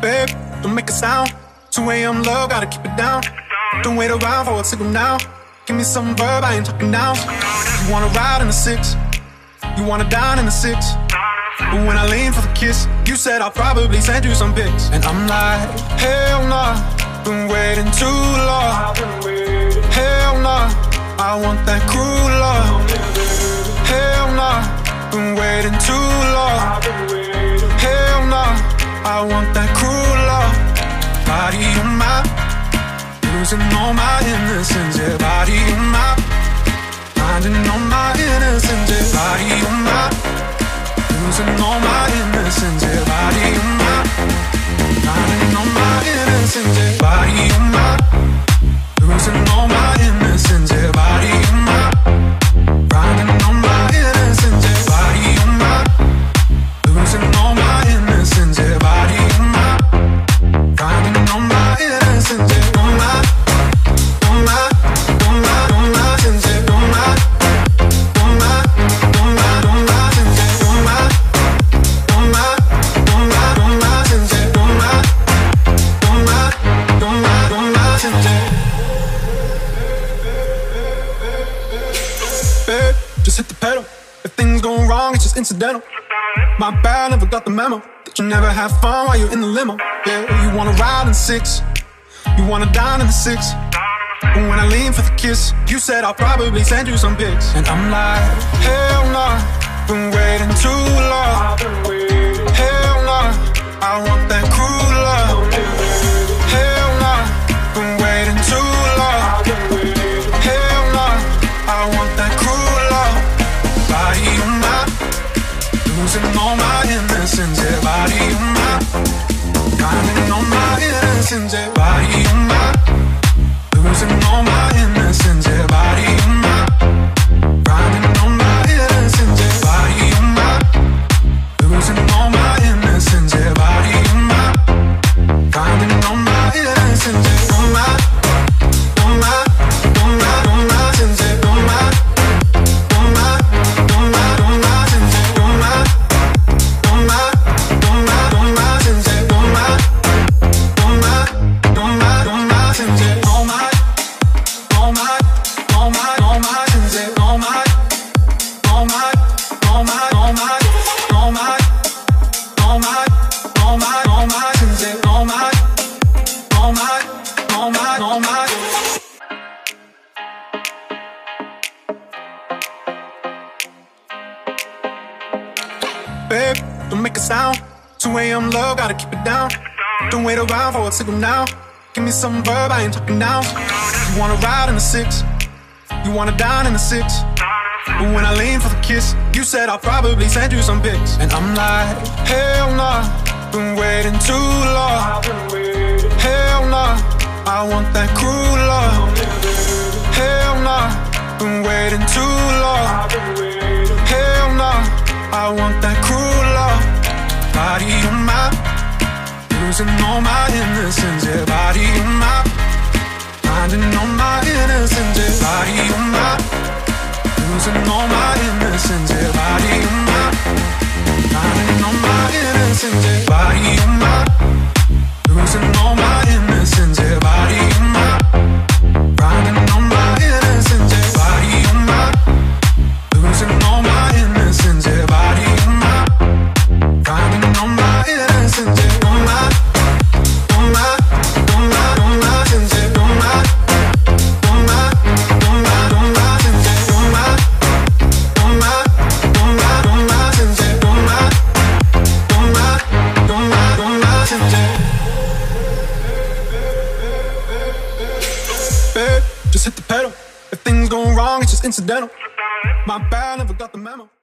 Babe, don't make a sound. 2 a.m. love, gotta keep it down. Don't wait around for a signal now. Give me some verb, I ain't talking nouns. You wanna ride in the 6, you wanna dine in the 6. But when I lean for the kiss, you said I'll probably send you some pics. And I'm like, hell nah, been waiting too long. Hell nah, I want that cruel love. Hell nah, been waiting too long. Hell nah, I want that cruel love. Body on my, losing all my innocence. Yeah, body on my, finding all my innocence. Yeah, body on my, losing all my innocence. Yeah, body on my, finding all my innocence. Yeah, body on my, losing all my innocence. Yeah, body on my, finding all my innocence. Yeah, body on my, losing all my innocence. Yeah, body on my, finding all my innocence. Yeah, on my, on my, on my, on my innocence. Yeah, on my, on my, on my, on my innocence. Yeah, on my, on my, on my, on my innocence. Yeah, on my, on my, on my, on my innocence. Babe, just hit the pedal. If things go wrong, it's just incidental. My bad, never got the memo that you never have fun while you're in the limo. Yeah, you wanna ride in the 6, you wanna dine in the 6. But when I lean for the kiss, you said I'll probably send you some pics. And I'm like, hell nah, been waiting too long. Hell nah, I want that cruel love. Hell nah, been waiting too long. Hell nah, I want that cruel love. Body on my, losing all my innocence. Yeah, body on my, finding all my innocence. Yeah, body on my, losing all my innocence. Yeah, body on my, finding all my innocence. Yeah, body on my, losing all my innocence. Yeah, body on my, finding all my innocence. Yeah, on my, on my, on my, on my innocence. Yeah, on my, on my, on my, on my innocence. Yeah, on my, on my, on my, on my innocence. Yeah, on my, on my, on my, on my innocence. Yeah, on my, on my, on my, on my innocence. Yeah, on my, on my, on my, on my, on my, on my, on my, on my innocence. Yeah, on my, on my, on my, on my. Babe, don't make a sound. 2 a.m. love, gotta keep it down. Don't wait around for a signal now. Give me some verb, I ain't talking nouns. You wanna ride in the 6, you wanna dine in the 6. But when I lean for the kiss, you said I'll probably send you some pics. And I'm like, hell nah, been waiting too long. Hell nah, I want that cruel love. Hell nah, been waiting too long. Hell nah, I want that cruel love. Body on my, losing all my innocence. Yeah, body on my, finding all my innocence. Yeah, body on my, losing all my innocence. Yeah, body on my, finding all my innocence. Yeah, body on my, losing all my innocence. Yeah, body on my, finding all my innocence. Yeah, body on my, losing all my innocence. Yeah, body on my, finding all my innocence. Yeah, on my, on my, on my, on my innocence. Yeah, on my, on my, on my, on my innocence. Yeah, on my, on my, on my, on my innocence. Yeah, on my, on my, on my, on my innocence. Babe, just hit the pedal. If things go wrong, it's just incidental. My bad, never got the memo.